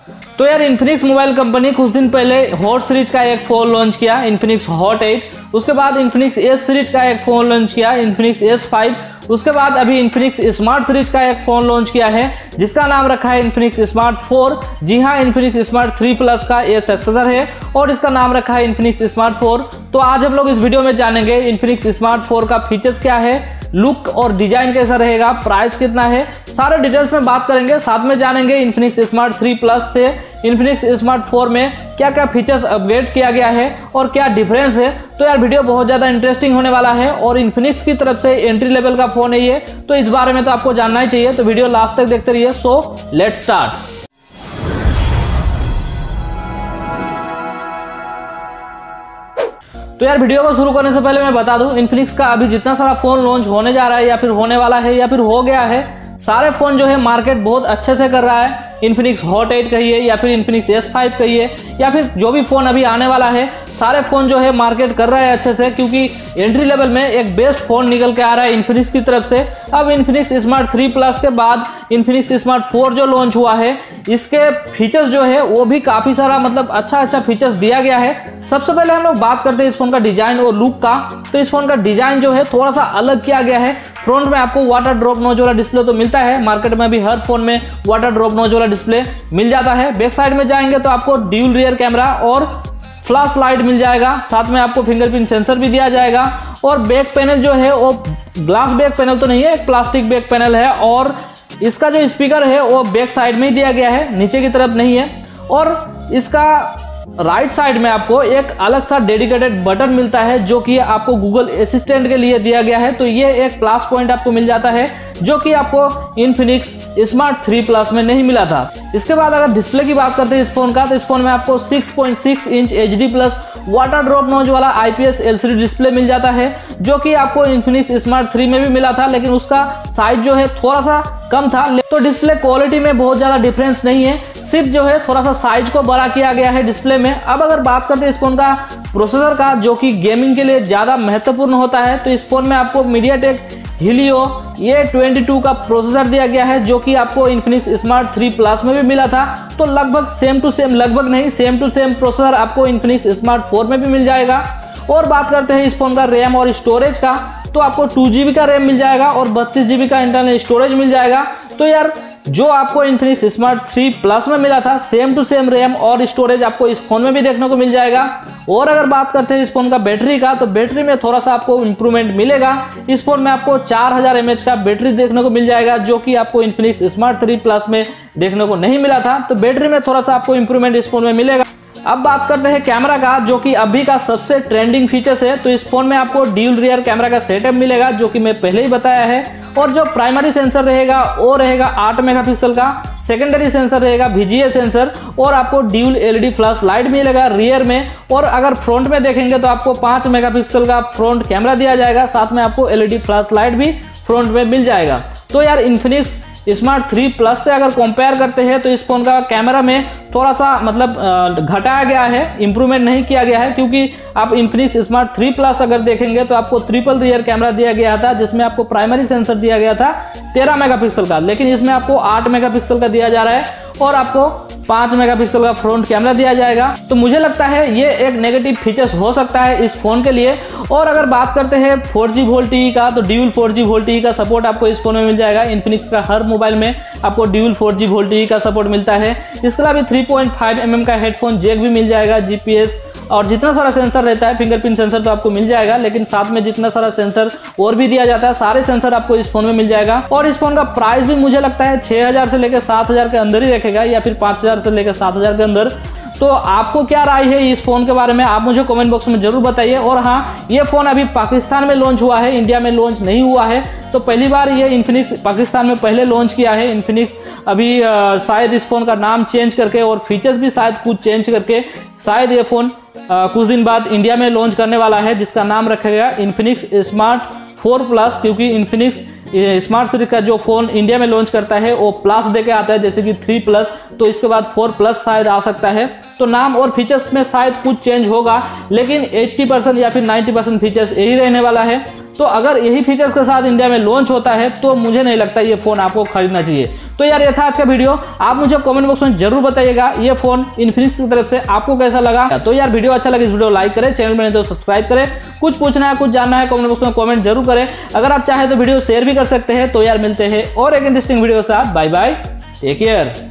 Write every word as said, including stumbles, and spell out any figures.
तो यार Infinix mobile company कुछ दिन पहले हॉट सीरीज का एक फ़ोन लॉन्च किया, इन्फिनिक्स हॉट एट। उसके बाद इन्फिनिक्स एस सीरीज का एक फ़ोन लॉन्च किया, इन्फिनिक्स एस फाइव। उसके बाद अभी इन्फिनिक्स स्मार्ट सीरीज का एक फ़ोन लॉन्च किया है जिसका नाम रखा है इन्फिनिक्स स्मार्ट फोर। जी हाँ, इन्फिनिक्स स्मार्ट थ्री प्लस का ये सक्सेसर है और इसका नाम रखा है इन्फिनिक्स स्मार्ट फोर। तो आज हम लोग इस वीडियो में जानेंगे इन्फिनिक्स स्मार्ट फोर का फीचर्स क्या है, लुक और डिजाइन कैसा रहेगा, प्राइस कितना है, सारे डिटेल्स में बात करेंगे। साथ में जानेंगे इन्फिनिक्स स्मार्ट थ्री प्लस से इन्फिनिक्स स्मार्ट फोर में क्या क्या फीचर्स अपग्रेड किया गया है और क्या डिफरेंस है। तो यार वीडियो बहुत ज़्यादा इंटरेस्टिंग होने वाला है और इन्फिनिक्स की तरफ से एंट्री लेवल का फ़ोन है ये, तो इस बारे में तो आपको जानना ही चाहिए। तो वीडियो लास्ट तक देखते रहिए। So let's start. तो यार वीडियो को शुरू करने से पहले मैं बता दूं, इन्फिनिक्स का अभी जितना सारा फोन लॉन्च होने जा रहा है या फिर होने वाला है या फिर हो गया है, सारे फोन जो है मार्केट बहुत अच्छे से कर रहा है। इन्फिनिक्स हॉट एट कहिए या फिर इन्फिनिक्स एस फाइव कहिए या फिर जो भी फोन अभी आने वाला है, सारे फोन जो है मार्केट कर रहा है अच्छे से, क्योंकि एंट्री लेवल में एक बेस्ट फोन निकल के आ रहा है इन्फिनिक्स की तरफ से। अब इन्फिनिक्स स्मार्ट थ्री प्लस के बाद इन्फिनिक्स स्मार्ट फोर जो लॉन्च हुआ है, इसके फीचर्स जो है वो भी काफी सारा मतलब अच्छा अच्छा फीचर्स दिया गया है। सबसे पहले हम लोग बात करते हैं इस फोन का डिजाइन और लुक का। तो इस फोन का डिजाइन जो है थोड़ा सा अलग किया गया है। फ्रंट में आपको वाटर ड्रॉप नोज वाला डिस्प्ले तो मिलता है, मार्केट में भी हर फोन में वाटर ड्रॉप नोज वाला डिस्प्ले मिल जाता है। बैक साइड में जाएंगे तो आपको ड्यूल रियर कैमरा और फ्लैश लाइट मिल जाएगा, साथ में आपको फिंगरप्रिंट सेंसर भी दिया जाएगा। और बैक पैनल जो है वो ग्लास बैक पैनल तो नहीं है, एक प्लास्टिक बैक पैनल है और इसका जो स्पीकर है वो बैक साइड में ही दिया गया है, नीचे की तरफ नहीं है। और इसका राइट साइड में आपको एक अलग सा डेडिकेटेड बटन मिलता है जो कि आपको गूगल असिस्टेंट के लिए दिया गया है। तो ये एक प्लस पॉइंट आपको मिल जाता है जो कि आपको इन्फिनिक्स स्मार्ट थ्री प्लस में नहीं मिला था। इसके बाद अगर डिस्प्ले की बात करते हैं इस फोन का, तो इस फोन में आपको six point six inch H D plus water drop notch वाला I P S L C D display मिल जाता है, जो कि आपको इन्फिनिक्स स्मार्ट थ्री में भी मिला था, लेकिन उसका साइज जो है थोड़ा सा कम था। तो डिस्प्ले क्वालिटी में बहुत ज्यादा डिफरेंस नहीं है, सिर्फ जो है थोड़ा सा साइज को बड़ा किया गया है डिस्प्ले में। अब अगर बात करते हैं इस फोन का प्रोसेसर का, जो कि गेमिंग के लिए ज्यादा महत्वपूर्ण होता है, तो इस फोन में आपको MediaTek Helio A twenty two का प्रोसेसर दिया गया है, जो कि आपको इन्फिनिक्स स्मार्ट थ्री प्लस में भी मिला था। तो लगभग सेम टू सेम, लगभग नहीं सेम टू सेम प्रोसेसर आपको इन्फिनिक्स स्मार्ट फोर में भी मिल जाएगा। और बात करते हैं इस फोन का रैम और स्टोरेज का, तो आपको टू जीबी का रैम मिल जाएगा और बत्तीस जीबी का इंटरनल स्टोरेज मिल जाएगा। तो यार जो आपको इन्फिनिक्स स्मार्ट थ्री प्लस में मिला था, सेम टू सेम रैम और स्टोरेज आपको इस फोन में भी देखने को मिल जाएगा। और अगर बात करते हैं इस फोन का बैटरी का, तो बैटरी में थोड़ा सा आपको इंप्रूवमेंट मिलेगा। इस फोन में आपको चार हजार एम एच का बैटरी देखने को मिल जाएगा, जो कि आपको इन्फिनिक्स स्मार्ट थ्री प्लस में देखने को नहीं मिला था। तो बैटरी में थोड़ा सा आपको इंप्रूवमेंट इस फोन में मिलेगा। अब बात करते हैं कैमरा का, जो कि अभी का सबसे ट्रेंडिंग फीचर्स है। तो इस फोन में आपको ड्यूल रियर कैमरा का सेटअप मिलेगा, जो कि मैं पहले ही बताया है। और जो प्राइमरी सेंसर रहेगा वो रहेगा आठ मेगापिक्सल का, सेकेंडरी सेंसर रहेगा वी जी ए सेंसर, और आपको dual L E D flash light मिलेगा रियर में। और अगर फ्रंट में देखेंगे तो आपको पाँच मेगापिक्सल का फ्रंट कैमरा दिया जाएगा, साथ में आपको L E D flash light भी फ्रंट में मिल जाएगा। तो यार इन्फिनिक्स स्मार्ट थ्री प्लस से अगर कंपेयर करते हैं तो इस फोन का कैमरा में थोड़ा सा मतलब घटाया गया है, इंप्रूवमेंट नहीं किया गया है, क्योंकि आप इन्फिनिक्स स्मार्ट थ्री प्लस अगर देखेंगे तो आपको ट्रिपल रियर कैमरा दिया गया था, जिसमें आपको प्राइमरी सेंसर दिया गया था तेरह मेगापिक्सल का, लेकिन इसमें आपको आठ मेगापिक्सल का दिया जा रहा है और आपको पाँच मेगापिक्सल का फ्रंट कैमरा दिया जाएगा। तो मुझे लगता है ये एक नेगेटिव फीचर्स हो सकता है इस फोन के लिए। और अगर बात करते हैं फोर जी वोल्टी का, तो ड्यूल फोर जी वोल्टी का सपोर्ट आपको इस फोन में मिल जाएगा। इन्फिनिक्स का हर मोबाइल में आपको ड्यूल फोर जी वोल्टी का सपोर्ट मिलता है। इसके अलावा three point five M M का हेडफोन जैक भी मिल जाएगा, जी पी एस और जितना सारा सेंसर रहता है, फिंगरप्रिंट सेंसर तो आपको मिल जाएगा, लेकिन साथ में जितना सारा सेंसर और भी दिया जाता है, सारे सेंसर आपको इस फोन में मिल जाएगा। और इस फोन का प्राइस भी मुझे लगता है छह हजार से लेकर सात हजार के अंदर ही रखेगा, या फिर पाँच हजार से लेकर सात हजार के अंदर। तो आपको क्या राय है इस फोन के बारे में, आप मुझे कमेंट बॉक्स में जरूर बताइए। और हाँ, ये फोन अभी पाकिस्तान में लॉन्च हुआ है, इंडिया में लॉन्च नहीं हुआ है। तो पहली बार ये इन्फिनिक्स पाकिस्तान में पहले लॉन्च किया है। इन्फिनिक्स अभी आ, शायद इस फोन का नाम चेंज करके और फीचर्स भी शायद कुछ चेंज करके शायद ये फोन आ, कुछ दिन बाद इंडिया में लॉन्च करने वाला है, जिसका नाम रखा गया इन्फिनिक्स स्मार्ट फोर प्लस, क्योंकि इन्फिनिक्स स्मार्ट सीरीज का जो फोन इंडिया में लॉन्च करता है वो प्लस देके आता है, जैसे कि थ्री प्लस, तो इसके बाद फोर प्लस शायद आ सकता है। तो नाम और फीचर्स में शायद कुछ चेंज होगा, लेकिन अस्सी परसेंट या फिर नब्बे परसेंट फीचर्स यही रहने वाला है। तो अगर यही फीचर्स के साथ इंडिया में लॉन्च होता है तो मुझे नहीं लगता ये फोन आपको खरीदना चाहिए। तो यार ये था आज का वीडियो, आप मुझे कमेंट बॉक्स में जरूर बताइएगा ये फोन इन्फिनिक्स की तरफ से आपको कैसा लगा। तो यार वीडियो अच्छा लगे इस वीडियो को लाइक करें, चैनल में नहीं तो सब्सक्राइब करें, कुछ पूछना है कुछ जानना है कमेंट बॉक्स में कमेंट जरूर करें। अगर आप चाहें तो वीडियो शेयर भी कर सकते हैं। तो यार मिलते हैं और एक इंटरेस्टिंग वीडियो के साथ, बाय बाय, टेक केयर।